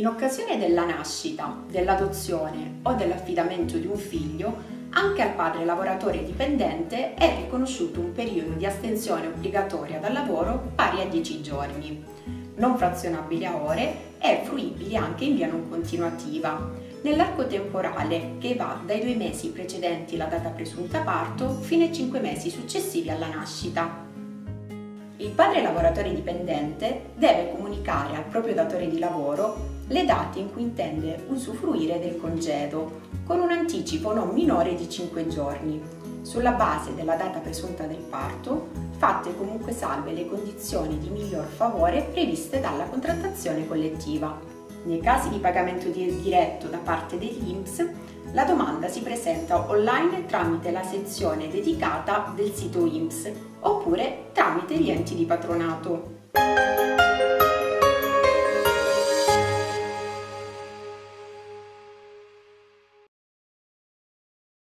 In occasione della nascita, dell'adozione o dell'affidamento di un figlio, anche al padre lavoratore dipendente è riconosciuto un periodo di astensione obbligatoria dal lavoro pari a 10 giorni, non frazionabili a ore e fruibili anche in via non continuativa, nell'arco temporale che va dai 2 mesi precedenti la data presunta parto fino ai 5 mesi successivi alla nascita. Il padre lavoratore dipendente deve comunicare al proprio datore di lavoro le date in cui intende usufruire del congedo, con un anticipo non minore di 5 giorni, sulla base della data presunta del parto, fatte comunque salve le condizioni di miglior favore previste dalla contrattazione collettiva. Nei casi di pagamento diretto da parte dell'INPS, la domanda si presenta online tramite la sezione dedicata del sito INPS oppure tramite gli enti di patronato.